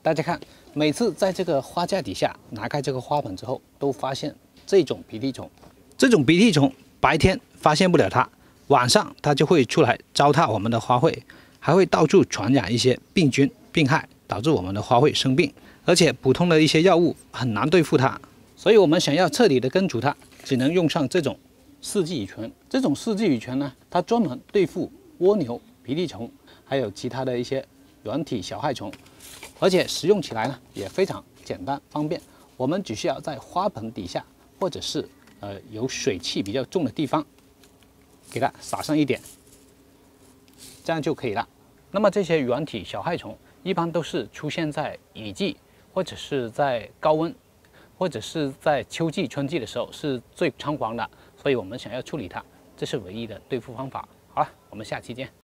大家看，每次在这个花架底下拿开这个花盆之后，都发现这种鼻涕虫。这种鼻涕虫白天发现不了它，晚上它就会出来糟蹋我们的花卉，还会到处传染一些病菌病害，导致我们的花卉生病。而且普通的一些药物很难对付它，所以我们想要彻底的根除它，只能用上这种四季乙醛。这种四季乙醛呢，它专门对付蜗牛、鼻涕虫，还有其他的一些软体小害虫，而且使用起来呢也非常简单方便。我们只需要在花盆底下，或者是有水汽比较重的地方，给它撒上一点，这样就可以了。那么这些软体小害虫一般都是出现在雨季，或者是在高温，或者是在秋季、春季的时候是最猖狂的，所以我们想要处理它，这是唯一的对付方法。好了，我们下期见。